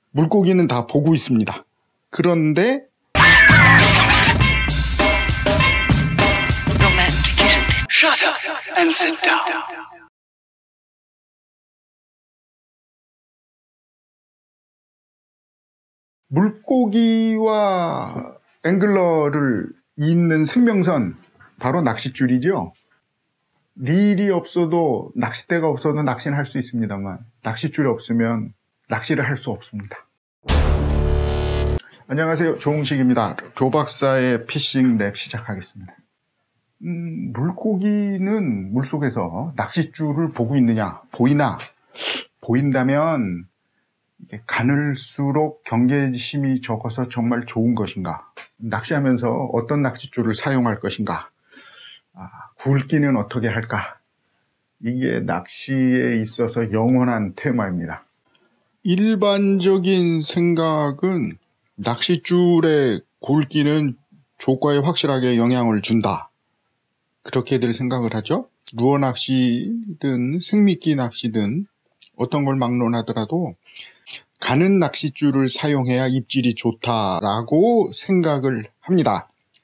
물고기는 다 보고 있습니다. 그런데 Shut up and sit down. 물고기와 앵글러를 잇는 생명선, 바로 낚싯줄이죠. 릴이 없어도, 낚싯대가 없어도 낚시는 할 수 있습니다만 낚싯줄이 없으면 낚시를 할 수 없습니다. 안녕하세요, 조홍식입니다. 조 박사의 피싱 랩 시작하겠습니다. 물고기는 물속에서 낚싯줄을 보고 있느냐, 보인다면 이게 가늘수록 경계심이 적어서 정말 좋은 것인가, 낚시하면서 어떤 낚싯줄을 사용할 것인가, 굵기는 어떻게 할까, 이게 낚시에 있어서 영원한 테마입니다. 일반적인 생각은 낚싯줄의 굵기는 조과에 확실하게 영향을 준다, 그렇게들 생각을 하죠. 루어 낚시든 생미끼 낚시든 어떤 걸 막론하더라도 가는 낚싯줄을 사용해야 입질이 좋다라고 생각을 합니다.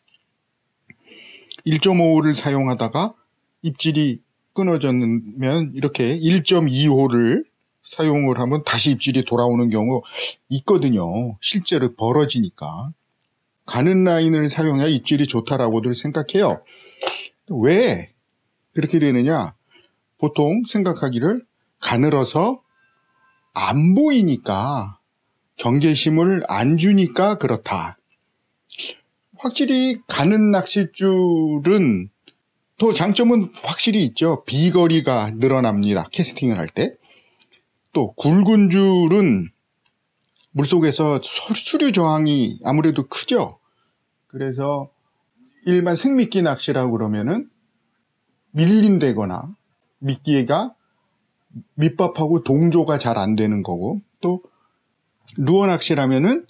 1.5호를 사용하다가 입질이 끊어졌으면 이렇게 1.2호를 사용을 하면 다시 입질이 돌아오는 경우 있거든요. 실제로 벌어지니까. 가는 라인을 사용해야 입질이 좋다라고들 생각해요. 왜 그렇게 되느냐? 보통 생각하기를 가늘어서 안 보이니까, 경계심을 안 주니까 그렇다. 확실히 가는 낚싯줄은 또 장점은 확실히 있죠. 비거리가 늘어납니다, 캐스팅을 할 때. 또 굵은 줄은 물속에서 수류 저항이 아무래도 크죠. 그래서 일반 생미끼 낚시라고 그러면은 밀린다거나 미끼가 밑밥하고 동조가 잘 안 되는 거고, 또 루어 낚시라면은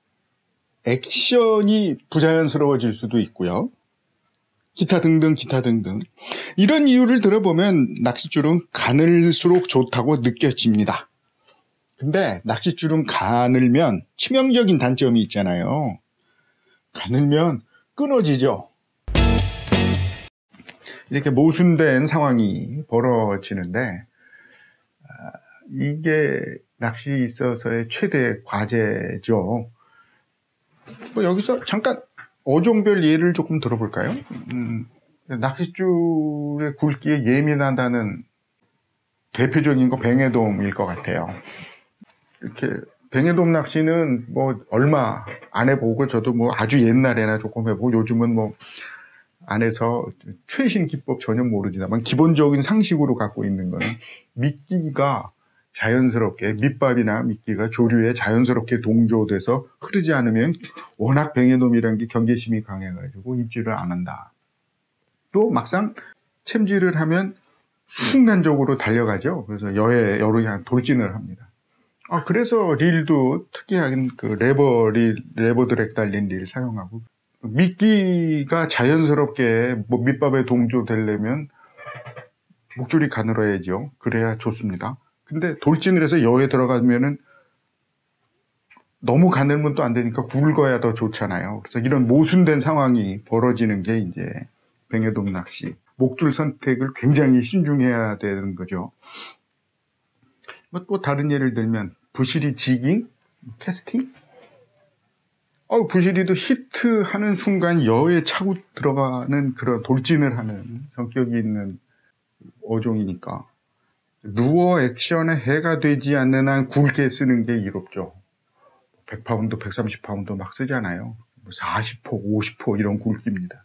액션이 부자연스러워질 수도 있고요. 기타 등등 이런 이유를 들어보면 낚싯줄은 가늘수록 좋다고 느껴집니다. 근데 낚싯줄은 가늘면 치명적인 단점이 있잖아요. 가늘면 끊어지죠. 이렇게 모순된 상황이 벌어지는데, 이게 낚시에 있어서의 최대 과제죠. 여기서 잠깐 어종별 예를 조금 들어볼까요? 낚싯줄의 굵기에 예민하다는 대표적인 거 뱅에돔일 것 같아요. 이렇게 뱅에돔 낚시는 얼마 안 해보고, 저도 아주 옛날에나 조금 해보고 요즘은 안 해서 최신 기법 전혀 모르지만 기본적인 상식으로 갖고 있는 거는 미끼가 자연스럽게, 밑밥이나 미끼가 조류에 자연스럽게 동조돼서 흐르지 않으면, 워낙 뱅에돔이라는 게 경계심이 강해가지고 입질을 안 한다. 또 막상 챔질을 하면 순간적으로 달려가죠. 그래서 여로 향 돌진을 합니다. 그래서 릴도 특이한 레버 드랙 달린 릴 사용하고, 미끼가 자연스럽게 밑밥에 동조되려면 목줄이 가늘어야죠. 그래야 좋습니다. 근데 돌진을 해서 여에 들어가면은 너무 가늘면 또 안 되니까 굵어야 더 좋잖아요. 그래서 이런 모순된 상황이 벌어지는 게 이제 뱅에돔 낚시. 목줄 선택을 굉장히 신중해야 되는 거죠. 또 다른 예를 들면 부시리 지깅, 캐스팅. 부시리도 히트하는 순간 여에 차고 들어가는 그런 돌진을 하는 성격이 있는 어종이니까 루어 액션에 해가 되지 않는 한 굵게 쓰는 게 이롭죠. 100파운드, 130파운드 막 쓰잖아요. 40호, 50호 이런 굵기입니다.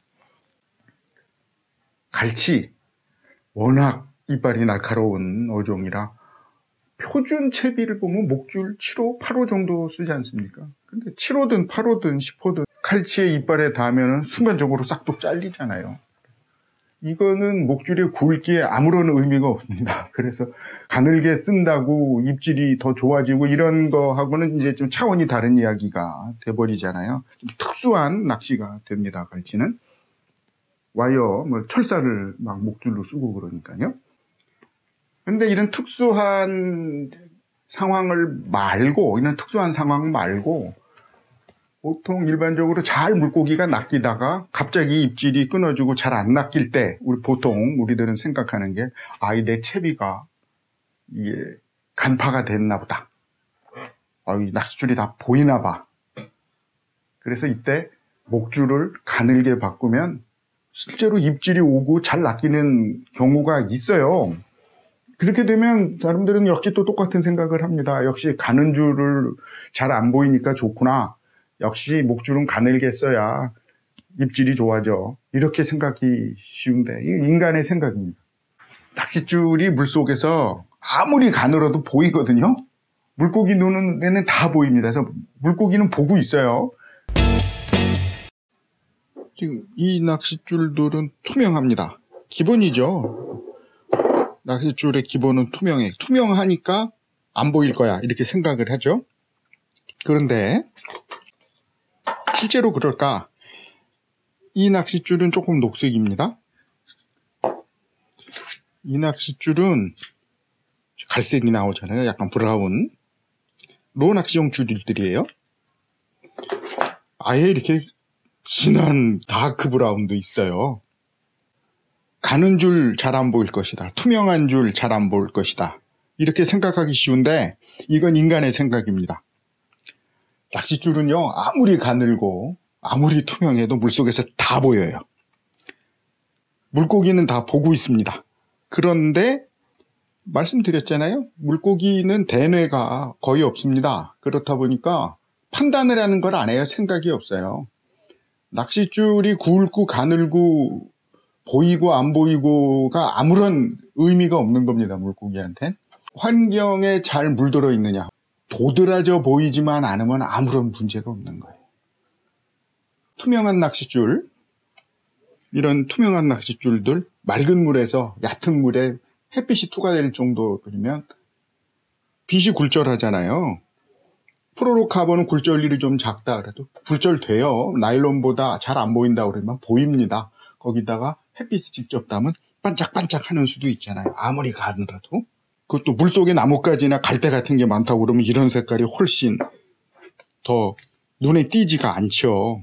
갈치, 워낙 이빨이 날카로운 어종이라 표준 채비를 보면 목줄 7호, 8호 정도 쓰지 않습니까? 근데 7호든 8호든 10호든 칼치의 이빨에 닿으면 순간적으로 싹둑 잘리잖아요. 이거는 목줄의 굵기에 아무런 의미가 없습니다. 그래서 가늘게 쓴다고 입질이 더 좋아지고 이런 거하고는 이제 좀 차원이 다른 이야기가 돼버리잖아요. 좀 특수한 낚시가 됩니다, 갈치는. 와이어, 철사를 막 목줄로 쓰고 그러니까요. 근데 이런 특수한 상황을 말고, 이런 특수한 상황 말고, 보통 일반적으로 잘 물고기가 낚이다가 갑자기 입질이 끊어지고 잘 안 낚일 때, 보통 우리들은 생각하는 게, 내 채비가 이게 간파가 됐나 보다. 이 낚싯줄이 다 보이나 봐. 그래서 이때 목줄을 가늘게 바꾸면 실제로 입질이 오고 잘 낚이는 경우가 있어요. 그렇게 되면 사람들은 역시 또 똑같은 생각을 합니다. 역시 가는 줄을 잘 안 보이니까 좋구나. 역시 목줄은 가늘게 써야 입질이 좋아져. 이렇게 생각이 쉬운데 이 인간의 생각입니다. 낚싯줄이 물속에서 아무리 가늘어도 보이거든요. 물고기 눈에는 다 보입니다. 그래서 물고기는 보고 있어요. 지금 이 낚싯줄들은 투명합니다. 기본이죠. 낚싯줄의 기본은 투명해. 투명하니까 안 보일 거야. 이렇게 생각을 하죠. 그런데 실제로 그럴까? 이 낚싯줄은 조금 녹색입니다. 이 낚싯줄은 갈색이 나오잖아요. 약간 브라운. 로 낚시용 줄들이에요. 아예 이렇게 진한 다크 브라운도 있어요. 가는 줄 잘 안 보일 것이다. 투명한 줄 잘 안 보일 것이다. 이렇게 생각하기 쉬운데 이건 인간의 생각입니다. 낚싯줄은요, 아무리 가늘고 아무리 투명해도 물속에서 다 보여요. 물고기는 다 보고 있습니다. 그런데 말씀드렸잖아요. 물고기는 대뇌가 거의 없습니다. 그렇다 보니까 판단을 하는 걸 안 해요. 생각이 없어요. 낚싯줄이 굵고 가늘고 보이고 안 보이고가 아무런 의미가 없는 겁니다. 물고기한텐. 환경에 잘 물들어 있느냐, 도드라져 보이지만 않으면 아무런 문제가 없는 거예요. 투명한 낚싯줄, 이런 투명한 낚싯줄들 맑은 물에서 얕은 물에 햇빛이 투과될 정도면 빛이 굴절하잖아요. 플로로카본은 굴절률이 좀 작다 그래도 굴절돼요. 나일론보다 잘 안 보인다 그러면 보입니다. 거기다가 햇빛이 직접 닿으면 반짝반짝 하는 수도 있잖아요. 아무리 가늘어도. 그것도 물속에 나뭇가지나 갈대 같은 게 많다고 그러면 이런 색깔이 훨씬 더 눈에 띄지가 않죠.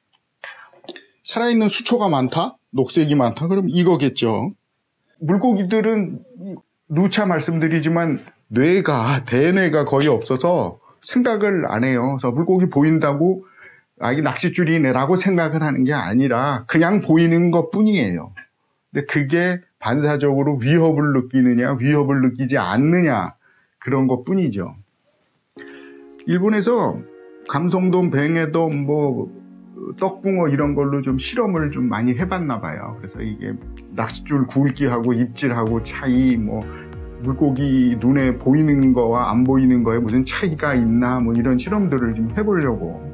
살아있는 수초가 많다? 녹색이 많다? 그럼 이거겠죠. 물고기들은 누차 말씀드리지만 대뇌가 거의 없어서 생각을 안 해요. 그래서 물고기 보인다고 이 낚싯줄이네라고 생각을 하는 게 아니라 그냥 보이는 것 뿐이에요. 근데 그게 반사적으로 위협을 느끼느냐 위협을 느끼지 않느냐 그런 것 뿐이죠. 일본에서 감성돔, 뱅에돔, 떡붕어 이런 걸로 좀 실험을 좀 많이 해봤나 봐요. 그래서 이게 낚싯줄 굵기하고 입질하고 차이, 물고기 눈에 보이는 거와 안 보이는 거에 무슨 차이가 있나 이런 실험들을 좀 해보려고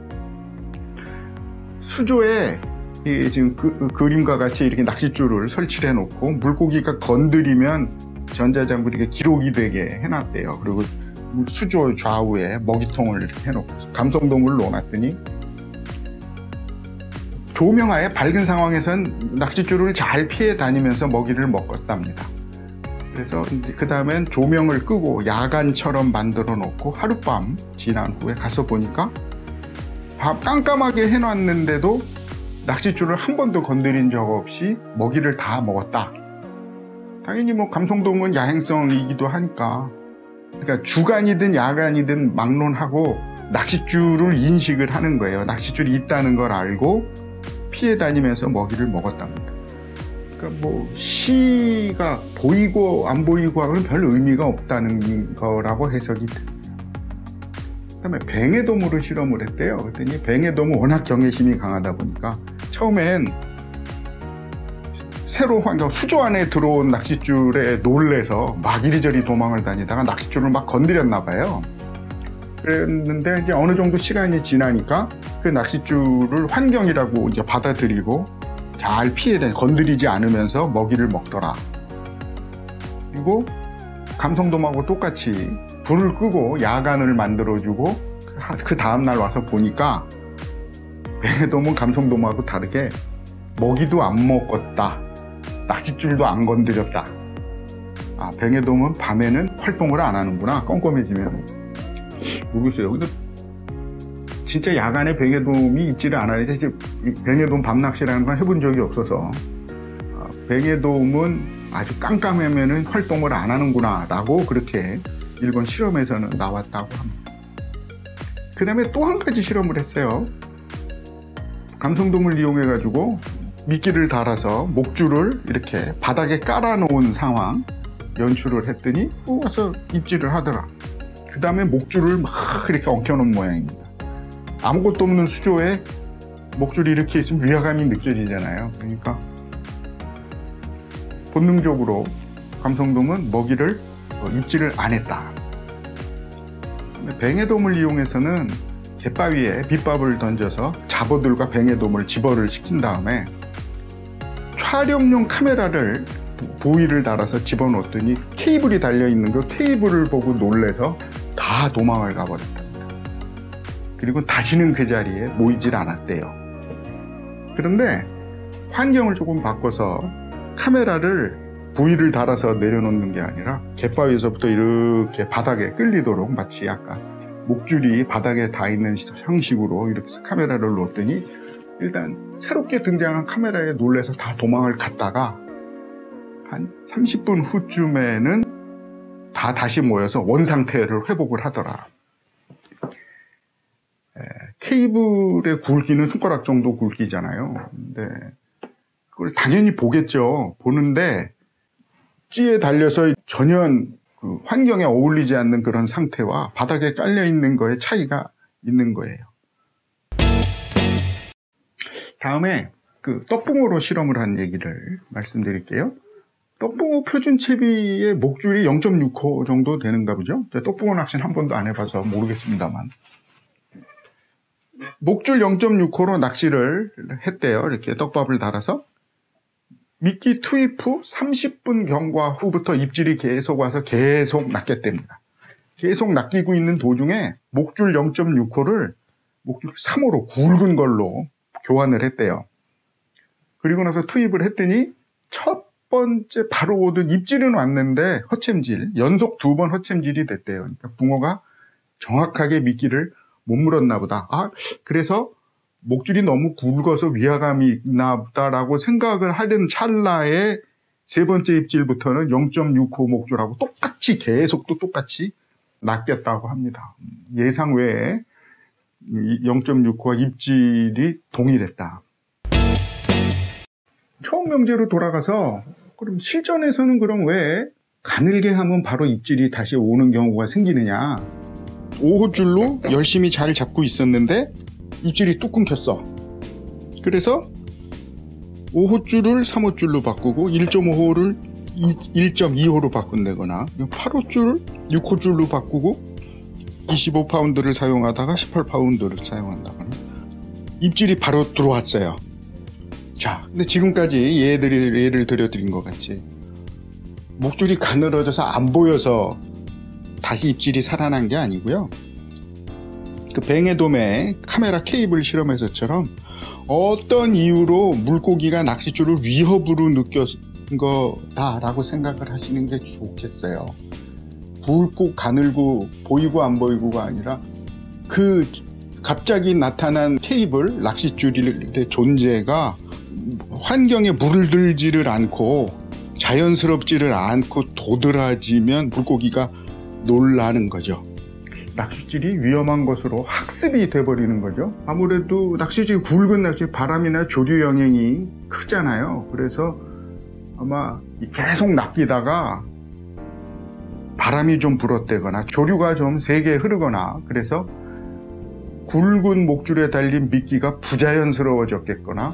수조에 지금 그림과 같이 이렇게 낚싯줄을 설치를 해놓고 물고기가 건드리면 전자장구리가 기록이 되게 해놨대요. 그리고 수조 좌우에 먹이통을 이렇게 해놓고 감성돔을 놓아놨더니 조명하에 밝은 상황에선 낚싯줄을 잘 피해 다니면서 먹이를 먹었답니다. 그래서 그 다음엔 조명을 끄고 야간처럼 만들어 놓고 하룻밤 지난 후에 가서 보니까 깜깜하게 해놨는데도 낚싯줄을 한 번도 건드린 적 없이 먹이를 다 먹었다. 당연히 감성돔은 야행성이기도 하니까, 그러니까 주간이든 야간이든 막론하고 낚싯줄을 인식을 하는 거예요. 낚싯줄이 있다는 걸 알고 피해 다니면서 먹이를 먹었답니다. 그러니까 시가 보이고 안 보이고 하고는 별 의미가 없다는 거라고 해석이 됩니다. 그 다음에 뱅에돔으로 실험을 했대요. 그랬더니 뱅에돔은 워낙 경외심이 강하다 보니까 처음엔 새로 수조 안에 들어온 낚싯줄에 놀래서 막 이리저리 도망을 다니다가 낚싯줄을 막 건드렸나 봐요. 그랬는데 이제 어느 정도 시간이 지나니까 그 낚싯줄을 환경이라고 이제 받아들이고 잘 건드리지 않으면서 먹이를 먹더라. 그리고 감성돔하고 똑같이 불을 끄고 야간을 만들어주고 그 다음날 와서 보니까 뱅에돔은 감성돔하고 다르게 먹이도 안 먹었다. 낚싯줄도 안 건드렸다. 아, 뱅에돔은 밤에는 활동을 안 하는구나. 껌껌해지면. 모르겠어요. 근데 진짜 야간에 뱅에돔이 있지를 않아요. 이제 뱅에돔 밤낚시라는 건 해본 적이 없어서 뱅에돔은 아주 깜깜하면은 활동을 안 하는구나 라고 그렇게 일본 실험에서는 나왔다고 합니다. 그 다음에 또 한 가지 실험을 했어요. 감성돔을 이용해 가지고 미끼를 달아서 목줄을 이렇게 바닥에 깔아 놓은 상황 연출을 했더니 와서 입질을 하더라. 그 다음에 목줄을 막 이렇게 엉켜 놓은 모양입니다. 아무것도 없는 수조에 목줄이 이렇게 있으면 위화감이 느껴지잖아요. 그러니까 본능적으로 감성돔은 먹이를 입질을 안 했다. 뱅에돔을 이용해서는 갯바위에 밑밥을 던져서 잡어들과 뱅에돔을 집어를 시킨 다음에 촬영용 카메라를 부위를 달아서 집어넣었더니 케이블이 달려있는 그 케이블을 보고 놀래서 다 도망을 가버렸답니다. 그리고 다시는 그 자리에 모이질 않았대요. 그런데 환경을 조금 바꿔서 카메라를 부위를 달아서 내려놓는 게 아니라 갯바위에서부터 이렇게 바닥에 끌리도록 마치 약간 목줄이 바닥에 닿아 있는 형식으로 이렇게 해서 카메라를 놓았더니 일단 새롭게 등장한 카메라에 놀래서 다 도망을 갔다가 한 30분 후쯤에는 다 다시 모여서 원상태를 회복을 하더라. 케이블의 굵기는 손가락 정도 굵기잖아요. 근데 그걸 당연히 보겠죠. 보는데 찌에 달려서 전혀 그 환경에 어울리지 않는 그런 상태와 바닥에 깔려 있는 거에 차이가 있는 거예요. 다음에 그 떡붕어로 실험을 한 얘기를 말씀드릴게요. 떡붕어 표준채비의 목줄이 0.6호 정도 되는가 보죠. 떡붕어 낚시는 한 번도 안 해봐서 모르겠습니다만 목줄 0.6호로 낚시를 했대요. 이렇게 떡밥을 달아서 미끼 투입 후 30분 경과 후부터 입질이 계속 와서 계속 낚였답니다. 계속 낚이고 있는 도중에 목줄 0.6호를 목줄 3호로 굵은 걸로 교환을 했대요. 그리고 나서 투입을 했더니 첫 번째 바로 오던 입질은 왔는데 허챔질, 연속 2번 허챔질이 됐대요. 그러니까 붕어가 정확하게 미끼를 못 물었나 보다. 아, 그래서 목줄이 너무 굵어서 위화감이 있나 보다라고 생각을 하는 찰나에 세 번째 입질부터는 0.6호 목줄하고 똑같이 계속 또 똑같이 낚였다고 합니다. 예상 외에 0.6호와 입질이 동일했다. 처음 명제로 돌아가서 그럼 실전에서는 그럼 왜 가늘게 하면 바로 입질이 다시 오는 경우가 생기느냐. 5호줄로 열심히 잘 잡고 있었는데 입질이 뚝 끊겼어. 그래서 5호줄을 3호줄로 바꾸고 1.5호를 1.2호로 바꾼다거나 8호줄 6호줄로 바꾸고 25파운드를 사용하다가 18파운드를 사용한다거나 입질이 바로 들어왔어요. 자, 근데 지금까지 예를 들어드린 것 같이 목줄이 가늘어져서 안 보여서 다시 입질이 살아난 게 아니고요. 그 뱅에돔의 카메라 케이블 실험에서처럼 어떤 이유로 물고기가 낚싯줄을 위협으로 느꼈은 거다라고 생각을 하시는 게 좋겠어요. 굵고 가늘고 보이고 안 보이고가 아니라 그 갑자기 나타난 케이블 낚싯줄의 존재가 환경에 물들지를 않고 자연스럽지를 않고 도드라지면 물고기가 놀라는 거죠. 낚싯줄이 위험한 것으로 학습이 돼버리는 거죠. 아무래도 낚싯줄이 굵은 낚싯줄, 바람이나 조류 영향이 크잖아요. 그래서 아마 계속 낚이다가 바람이 좀 불었대거나 조류가 좀 세게 흐르거나 그래서 굵은 목줄에 달린 미끼가 부자연스러워졌겠거나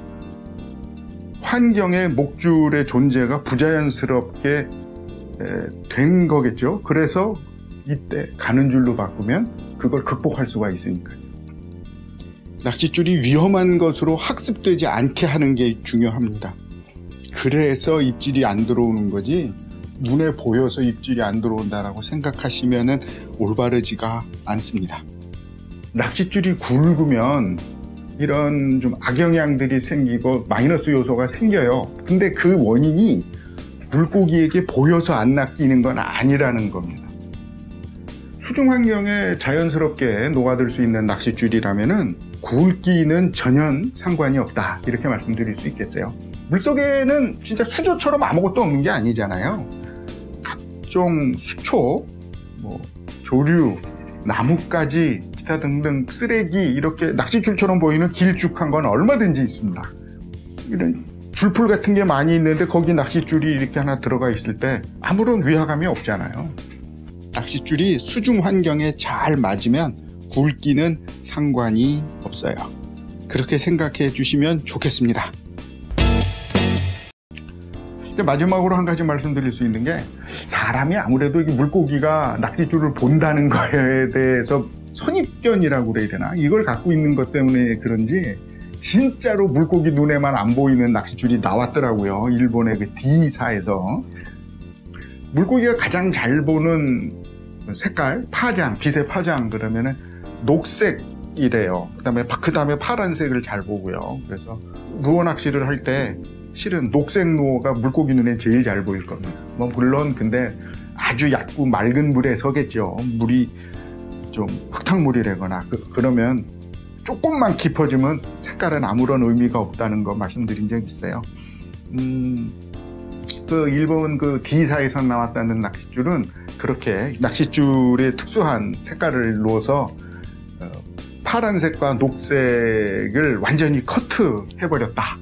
환경에 목줄의 존재가 부자연스럽게 된 거겠죠. 그래서 이때 가는 줄로 바꾸면 그걸 극복할 수가 있으니까요. 낚싯줄이 위험한 것으로 학습되지 않게 하는 게 중요합니다. 그래서 입질이 안 들어오는 거지 눈에 보여서 입질이 안 들어온다라고 생각하시면 올바르지가 않습니다. 낚싯줄이 굵으면 이런 좀 악영향들이 생기고 마이너스 요소가 생겨요. 근데 그 원인이 물고기에게 보여서 안 낚이는 건 아니라는 겁니다. 수중 환경에 자연스럽게 녹아들 수 있는 낚싯줄이라면은 굵기는 전혀 상관이 없다, 이렇게 말씀드릴 수 있겠어요. 물속에는 진짜 수조처럼 아무것도 없는 게 아니잖아요. 각종 수초, 조류, 나뭇가지, 기타 등등 쓰레기, 이렇게 낚싯줄처럼 보이는 길쭉한 건 얼마든지 있습니다. 이런 줄풀 같은 게 많이 있는데 거기 낚싯줄이 이렇게 하나 들어가 있을 때 아무런 위화감이 없잖아요. 낚싯줄이 수중 환경에 잘 맞으면 굵기는 상관이 없어요. 그렇게 생각해 주시면 좋겠습니다. 이제 마지막으로 한 가지 말씀드릴 수 있는 게, 사람이 아무래도 이 물고기가 낚싯줄을 본다는 거에 대해서 선입견이라고 그래야 되나? 이걸 갖고 있는 것 때문에 그런지 진짜로 물고기 눈에만 안 보이는 낚싯줄이 나왔더라고요. 일본의 그 D사에서. 물고기가 가장 잘 보는 색깔, 파장, 빛의 파장, 그러면은 녹색이래요. 그 다음에 파란색을 잘 보고요. 그래서 루어 낚시를 할 때 실은 녹색 루어가 물고기 눈에 제일 잘 보일 겁니다. 물론 근데 아주 얕고 맑은 물에 서겠죠. 물이 좀 흙탕물이라거나 그러면 조금만 깊어지면 색깔은 아무런 의미가 없다는 거 말씀드린 적 있어요. 그 일본 그 D사에서 나왔다는 낚싯줄은 그렇게 낚싯줄에 특수한 색깔을 넣어서 파란색과 녹색을 완전히 커트해버렸다.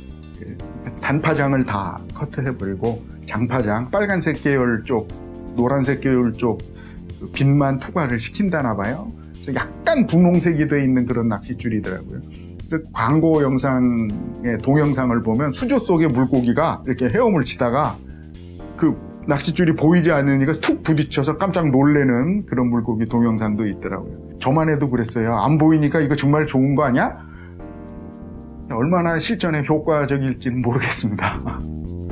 단파장을 다 커트해버리고 장파장, 빨간색 계열 쪽, 노란색 계열 쪽 빛만 투과를 시킨다나 봐요. 그래서 약간 분홍색이 돼 있는 그런 낚싯줄이더라고요. 그래서 광고 영상의 동영상을 보면 수조 속의 물고기가 이렇게 헤엄을 치다가 그 낚싯줄이 보이지 않으니까 툭 부딪혀서 깜짝 놀래는 그런 물고기 동영상도 있더라고요. 저만 해도 그랬어요. 안 보이니까 이거 정말 좋은 거 아니야? 얼마나 실전에 효과적일지는 모르겠습니다.